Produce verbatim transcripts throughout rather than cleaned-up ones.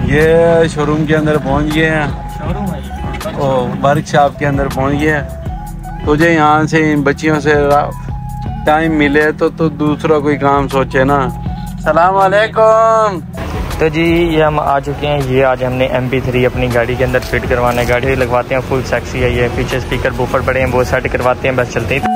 ये शोरूम के अंदर पहुंच गए हैं, और वर्कशॉप के अंदर पहुंच गए हैं। तुझे यहाँ से इन बच्चियों से टाइम मिले तो तो दूसरा कोई काम सोचे ना। सलाम वालेकुम। तो जी ये हम आ चुके हैं। ये आज हमने एम पी थ्री अपनी गाड़ी के अंदर फिट करवाना है। गाड़ी लगवाते हैं, फुल सेक्सी है ये। पीछे स्पीकर बूफर पड़े हैं, वो सेट करवाते हैं, बस चलते हैं।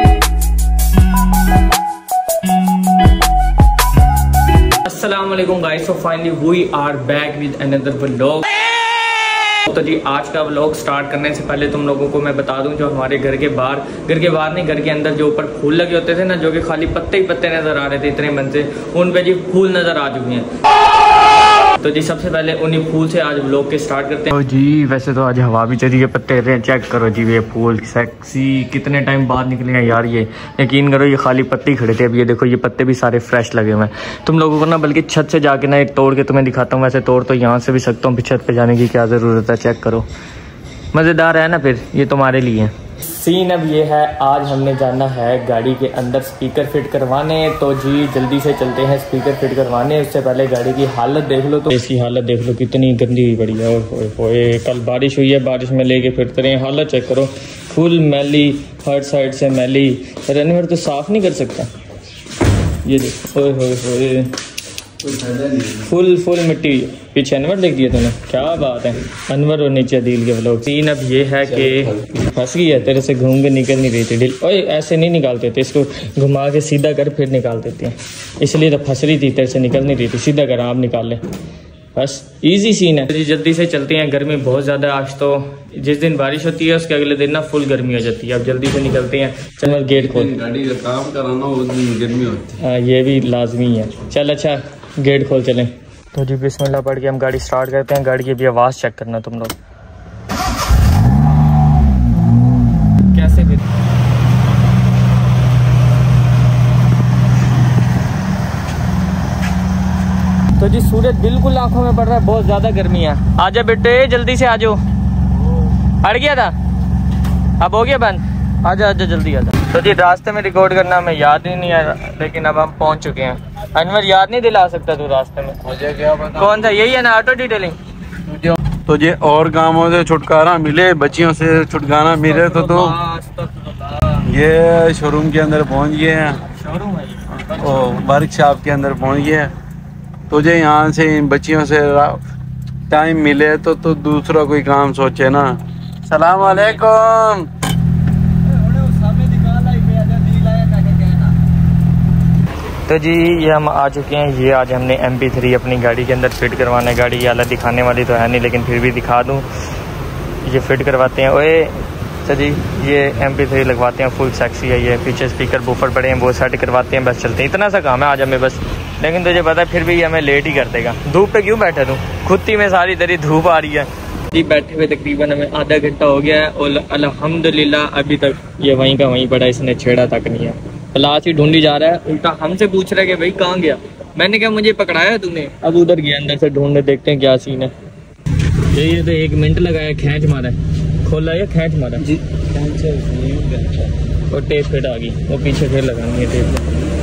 अस्सलाम वालेकुम guys, so finally we are back with another vlog. तो जी आज का व्लॉग स्टार्ट करने से पहले तुम लोगों को मैं बता दूं, जो हमारे घर के बाहर, घर के बाहर नहीं घर के अंदर जो ऊपर फूल लगे होते थे ना, जो कि खाली पत्ते ही पत्ते नजर आ रहे थे इतने मन से, उन पे जी फूल नजर आ चुके हैं। तो जी सबसे पहले उन्हीं फूल से आज व्लॉग के स्टार्ट करते हैं। तो जी वैसे तो आज हवा भी चली है, पत्ते रहे, चेक करो जी ये फूल सेक्सी कितने टाइम बाद निकले हैं यार। ये यकीन करो ये खाली पत्ते ही खड़े थे। अब ये देखो ये पत्ते भी सारे फ्रेश लगे हुए हैं। तुम लोगों को ना बल्कि छत से जाके ना एक तोड़ के तुम्हें दिखाता हूँ। वैसे तोड़ तो यहाँ से भी सकता हूँ, छत पे जाने की क्या ज़रूरत है। चेक करो, मज़ेदार है ना। फिर ये तुम्हारे लिए है। सीन अब ये है, आज हमने जाना है गाड़ी के अंदर स्पीकर फिट करवाने। तो जी जल्दी से चलते हैं स्पीकर फिट करवाने। उससे पहले गाड़ी की हालत देख लो, तो इसकी हालत देख लो कितनी गंदी हुई पड़ी है। ओए ओए कल बारिश हुई है, बारिश में लेके फिरते रहे, हालत चेक करो फुल मैली, हर साइड से मैली। रनवर तो साफ नहीं कर सकता। ये देखो ओए ओए फुल फुल मिट्टी। पीछे अनवर देख दिया तूने, क्या बात है। अनवर और नीचे दिल के व्लॉग। सीन अब ये है कि फंस गई है, तेरे से घूम के निकल नहीं रही थी दिल। ओए ऐसे नहीं निकालते थे, इसको घुमा के सीधा कर फिर निकाल देते हैं, इसलिए तो फंस रही थी, तेरे से निकल नहीं रही थी। सीधा कर, आप निकाल ले, बस इजी सीन है। जल्दी से चलते हैं, गर्मी बहुत ज़्यादा आज। तो जिस दिन बारिश होती है उसके अगले दिन ना फुल गर्मी हो जाती है। अब जल्दी से निकलते हैं। चल गेट खोल, गाड़ी का काम कराना उस दिन गर्मी होती है। हाँ ये भी लाजमी है। चल अच्छा गेट खोल चलें। तो जी बिस्मिल्लाह पढ़ के हम गाड़ी स्टार्ट करते हैं। गाड़ी की भी आवाज़ चेक करना तुम लोग कैसे भी। तो जी सूरज बिल्कुल आंखों में पड़ रहा है, बहुत ज़्यादा गर्मी है। आजा बेटे जल्दी से आ जाओ। अड़ गया था, अब हो गया बंद। आजा आजा जल्दी आजा। तो जी रास्ते में रिकॉर्ड करना हमें याद ही नहीं आया, लेकिन अब हम पहुंच चुके हैं। अनवर याद नहीं दिला सकता तू रास्ते में? मुझे क्या पता। कौन सा? यही है ना, ऑटो डिटेलिंग। तो ये और कामों से छुटकारा मिले, बच्चियों से छुटकारा मिले तो तो ये शोरूम के अंदर पहुंच गए हैं, शोरूम है और वर्कशॉप के अंदर पहुंच गए हैं। तुझे यहाँ से इन बच्चियों से टाइम मिले तो तो दूसरा कोई काम सोचे ना। सलाम वालेकुम। तो जी ये हम आ चुके हैं। ये आज हमने एम पी थ्री अपनी गाड़ी के अंदर फिट करवाना है। गाड़ी हालत दिखाने वाली तो है नहीं, लेकिन फिर भी दिखा दूँ। ये फिट करवाते हैं। ओए तो जी ये एम पी थ्री लगवाते हैं, फुल सेक्सी है ये। पीछे स्पीकर बूफर पड़े हैं, वो सेट करवाते हैं, बस चलते हैं। इतना सा काम है आज हमें बस। लेकिन तुझे पता है फिर भी हमें लेट ही कर देगा। धूप पे क्यों बैठे तू? खुद में सारी तेरी धूप आ रही है। जी बैठे हुए तकरीबन हमें आधा घंटा हो गया है, और अल्हम्दुलिल्लाह अभी तक ये वहीं का वहीं पड़ा, इसने छेड़ा तक नहीं है। तलाश ही ढूंढी जा रहा है, उल्टा हमसे पूछ रहा है कि भाई कहाँ गया। मैंने कहा मुझे पकड़ाया तूने। अब उधर गया अंदर से ढूंढने, देखते हैं क्या सीन है। ये ये तो एक मिनट लगाया, खींच मारा, खोला या खींच मारा जी, और टेप फिट आ गई। वो पीछे फिर लगानी है टेप।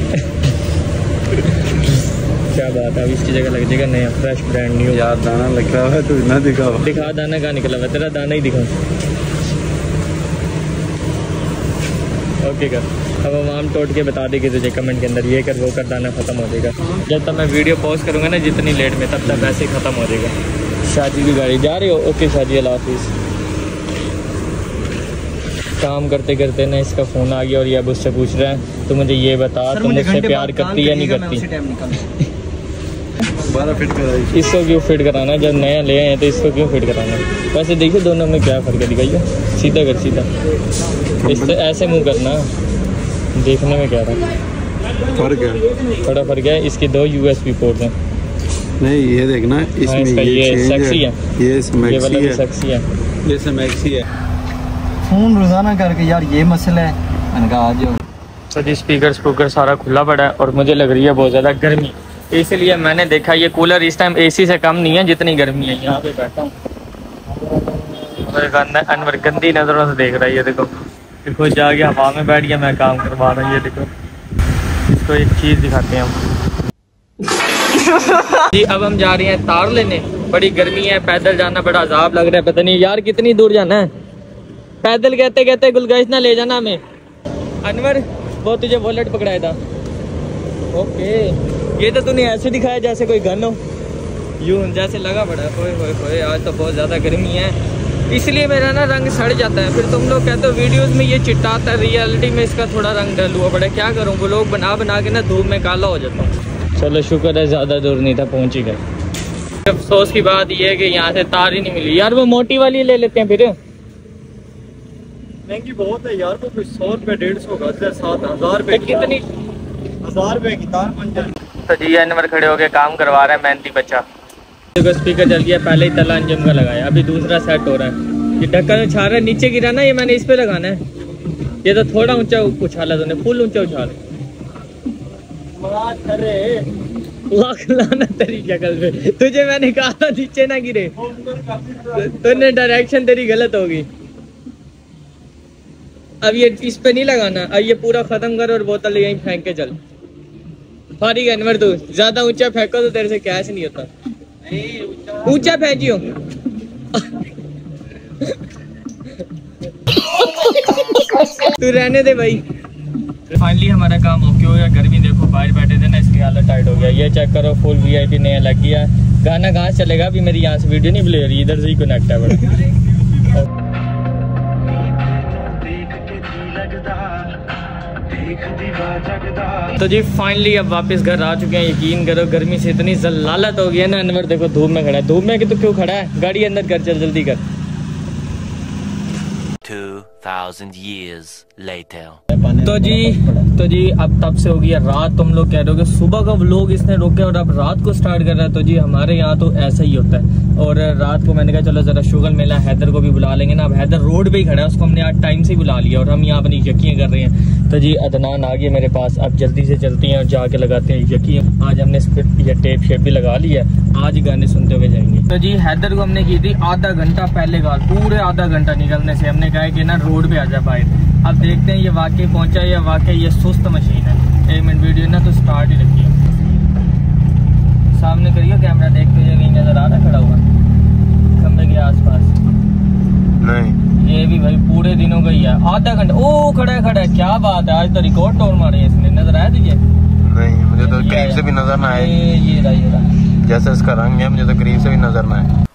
क्या बात है, अब इसकी जगह लग जाएगा नया फ्रेश ब्रांड न्यू। यार दाना लग रहा है, तू ना दिखा दिखा। दाना कहाँ निकला हुआ? तेरा दाना ही दिखा। ओके कर। अब आवाम टोट के बता देगी तुझे कमेंट के अंदर, ये कर वो कर, दाना खत्म हो जाएगा। जब तक मैं वीडियो पॉज करूँगा ना जितनी लेट में, तब तक वैसे ही ख़त्म हो जाएगा। शादी की गाड़ी जा रही हो? ओके शादी, अल्लाह हाफिज़। काम करते करते ना इसका फ़ोन आ गया, और ये अब उससे पूछ रहा है तो मुझे ये बता, तुम मुझसे प्यार करती या नहीं करती? फिट करा इसको क्यों फिट कराना? जब नया ले आए हैं तो इसको क्यों फिट कराना? वैसे देखिए दोनों में क्या फ़र्क है, दिखाइए। सीधा कर, सीधा। इससे ऐसे मुँह करना, देखने में क्या था फर्क है? थोड़ा फर्क है। इसके दो यू एस बी पोर्ट हैं। नहीं ये देखना, इसमें हाँ, ये, ये सेक्सी है, ये वाला भी सेक्सी है, ये सेक्सी है। फोन रोजाना करके यार ये मसला है, मैंने कहा आ जाओ। तो जी स्पीकर स्पीकर सारा खुला पड़ा है, और मुझे लग रही है बहुत ज़्यादा गर्मी, इसलिए मैंने देखा ये कूलर इस टाइम एसी से कम नहीं है जितनी गर्मी है। यहाँ पे बैठा हूँ, अनवर गंदी नज़रों से देख रहा है। ये देखो देखो जाके हवा में बैठ गया, मैं काम करवा रहा हूँ। ये देखो, इसको एक चीज़ दिखाते हैं हम। जी अब हम जा रहे हैं तार लेने। बड़ी गर्मी है, पैदल जाना बड़ा अजाब लग रहा है। पता नहीं यार कितनी दूर जाना है पैदल। कहते कहते गुलगश ना ले जाना हमें। अनवर वो तुझे वॉलेट पकड़ाया था। ओके ये तो तूने ऐसे दिखाया जैसे कोई गन हो, यूं जैसे लगा पड़ा। होए होए होए आज तो बहुत ज़्यादा गर्मी है, इसलिए मेरा ना रंग सड़ जाता है। फिर तुम लोग कहते हो वीडियोस में ये चिट्टा आता है, रियलिटी में इसका थोड़ा रंग डल हुआ पड़ा। क्या करूँ, वो लोग बना बना के ना धूप में काला हो जाता हूँ। चलो शुक्र है ज़्यादा दूर नहीं था, पहुँच ही गए। अफसोस की बात यह है कि यहाँ से तार ही नहीं मिली यार। वो मोटी वाली ले लेते हैं फिर। महंगी बहुत है यार, वो कुछ सौ रुपये डेढ़ सौ का सात हजार रुपये कितनी हजार रुपये की तार बन जाए। तो जी अनवर खड़े होके काम करवा रहा है मेहनती बच्चा। देखो स्पीकर जल गया, पहले ही तला अंजम का लगाया, अभी दूसरा सेट हो रहा है। ये ढक्कन उछाल रहा है, नीचे गिरा ना, ये मैंने इस पे लगाना है। ये तो थोड़ा ऊंचा उछाला तूने, फुल ऊंचा उछाल। लाना तेरी शक्ल पे, तुझे मैंने कहा था नीचे ना गिरे, तूने डायरेक्शन तेरी गलत होगी। अब ये इस पे नहीं लगाना, अब ये पूरा खत्म कर और बोतल यहीं फेंक के चल। फारिग अनवर तू ज्यादा ऊंचा फेंको तो तेरे से कैश नहीं होता। ऊंचा फेंकियो। तू रहने दे भाई। फाइनली हमारा काम ओके हो गया। गर्मी देखो, बाहर बैठे थे ना, इसकी हालत टाइट हो गया। ये चेक करो, फुल वीआईपी नया लग गया। गाना कहाँ से चलेगा अभी, मेरी यहाँ से वीडियो नहीं प्ले हो रही, इधर से ही कनेक्ट है बड़ा। तो जी फाइनली अब वापस घर आ चुके हैं। यकीन करो गर्मी से इतनी जलालत हो गई है ना। अनवर देखो धूप में खड़ा है। धूप में कि तो क्यों खड़ा है, गाड़ी अंदर कर, चल जल्दी कर। two thousand years later. तो जी तो जी अब तब से हो गई रात। तुम लोग कह रहे हो कि सुबह का व्लॉग इसने रोके और अब रात को स्टार्ट कर रहा है। तो जी हमारे यहाँ तो ऐसा ही होता है। और रात को मैंने कहा चलो जरा शुगल मेला, हैदर को भी बुला लेंगे ना। अब हैदर रोड पे ही खड़ा है, उसको हमने आज टाइम से ही बुला लिया और हम यहाँ अपनी यकीन कर रहे हैं। तो जी अदनान आ गया मेरे पास, अब जल्दी से चलते हैं और जाके लगाते हैं यकीन। आज हमने ये टेप शेप भी लगा ली है, आज गाने सुनते हुए जाएंगे। तो जी हैदर को हमने की थी आधा घंटा पहले गाल, पूरे आधा घंटा निकलने से। हमने कहा कि ना रोड पे आ जा बाहर। अब देखते हैं ये वाकई पहुंचा या वाकई ये सुस्त मशीन है। एक मिनट वीडियो ना तो स्टार्ट ही रखिए, सामने करिए कैमरा, देखते हुए कहीं नजर आ रहा खड़ा हुआ खंबे के आसपास। नहीं ये भी भाई पूरे दिनों का ही है, आधा घंटा। ओ खड़ा है खड़ा है, क्या बात है, आज तो रिकॉर्ड तोड़ मारे इसने। नजर आया तुझे? नहीं मुझे तो करीब से भी नजर ना आए। ये ये रहा ये रहा, जैसा इसका रंग है मुझे तो करीब से भी नजर ना आए।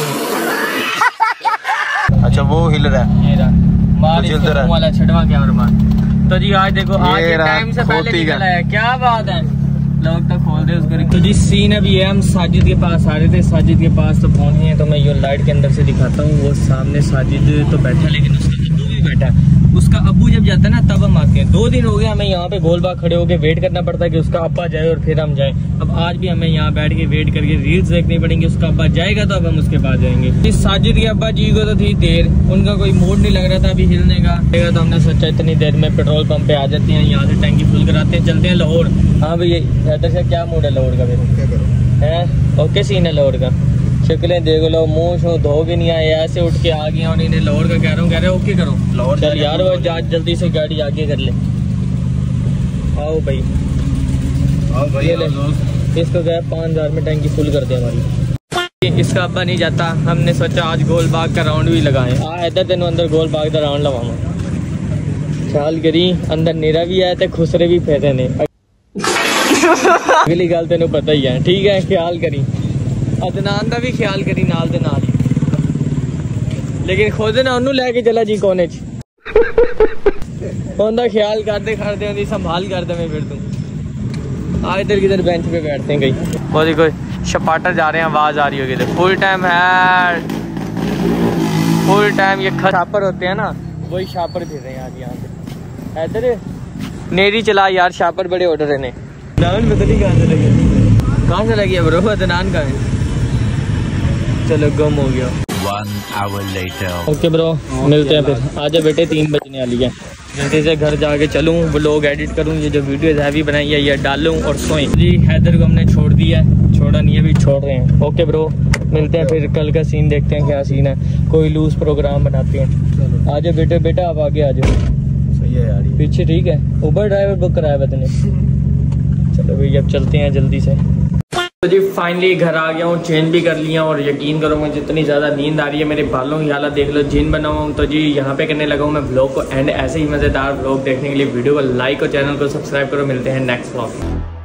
अच्छा वो हिल रहा है, ये रहा मार इसको वाला छड़वा क्या और मार। तो जी आज देखो आज टाइम से पहले निकल आया, क्या बात है। लोग तो खोल दे उसको। तो जी सीन अभी है, हम साजिद के पास आ रहे थे, साजिद के पास तो पहुंचे हैं। तो मैं ये लाइट के अंदर से दिखाता हूँ, वो सामने साजिद तो बैठा, लेकिन उसका अब्बू भी बैठा है। उसका अब्बू जब जाता है ना तब हम आते हैं। दो दिन हो गए हमें यहाँ पे गोलबाग खड़े होके वेट करना पड़ता है कि उसका अब्बा जाए और फिर हम जाएं। अब आज भी हमें यहाँ बैठ के वेट करके रील्स देखनी पड़ेंगी। उसका अब्बा जाएगा तो अब हम उसके पास जाएंगे। इस साजिद के अब्बा जी को तो थी देर, उनका कोई मूड नहीं लग रहा था अभी हिलने का। तो हमने सोचा इतनी देर में पेट्रोल पंप पे आ जाते हैं, यहाँ से टैंकी फुल कराते हैं, चलते हैं लाहौर। हाँ भैया हैदर से क्या मूड है लाहौर का फिर है? ओके सीन है लाहौर का, शक्लें देख लो, मुंह शो धो के नहीं आए, ऐसे उठ के आ गए और इन्हें लाहौर का कह रहा हूँ, कह रहे ओके करो लाहौर। चल यार वो जा जल्दी से गाड़ी आगे कर ले। आओ भाई आओ भाई, ले इसको क्या पाँच हजार में टैंकी फुल कर दे हमारी। इसका अब्बा नहीं जाता, हमने सोचा आज गोल बाग का राउंड भी लगाएं। आ इधर तेन अंदर गोल बाग का राउंड लगावा, ख्याल करी अंदर नीरा भी आया तो खुसरे भी फेरे ने। अगली गल तेन पता ही है, ठीक है ख्याल करी, अदनान का भी ख्याल करी नाल दे नाल, लेकिन खुद ना उन्होंने लैके चला जी कोने च उनका ख्याल करते करते उनकी संभाल करते मैं फिर तू आ इधर किधर बेंच पे बैठते हैं। कहीं वो देखो शपाटर जा रहे हैं, आवाज आ रही होगी इधर। फुल टाइम है, फुल टाइम ये शापर होते हैं ना, वही शापर फिर रहे हैं आज यहाँ पे। इधर नेरी चला यार, शापर बड़े ऑर्डर है। नान बदली कहाँ से लगी, कहाँ से लगी है ब्रो? अदनान का है, चलो गुम हो गया। One hour later. Okay bro मिलते हैं फिर। आजा बेटे तीन बजने वाली है, जल्दी से घर जाके चलूँ, व्लॉग एडिट करूँ, ये जो वीडियो हैवी बनाई है ये डालूँ और सोएं। जी हैदर को हमने छोड़ दिया है, छोड़ा नहीं है भी छोड़ रहे हैं। ओके ब्रो मिलते हैं फिर, कल का सीन देखते हैं क्या सीन है, कोई लूज प्रोग्राम बनाते हैं। आजा बेटे, बेटा आप आगे आ जाओ। सही है यार, पीछे ठीक है। उबर ड्राइवर बुक कराया था तूने? चलो भाई अब चलते हैं जल्दी से। तो जी फाइनली घर आ गया हूँ, चेंज भी कर लिया और यकीन करो मुझे जितनी ज़्यादा नींद आ रही है, मेरे बालों की हालत देख लो, जिन बना हुआ हूँ। तो जी यहाँ पे करने लगा हूँ मैं ब्लॉग को एंड। ऐसे ही मज़ेदार ब्लॉग देखने के लिए वीडियो को लाइक और चैनल को सब्सक्राइब करो। मिलते हैं नेक्स्ट ब्लॉग में।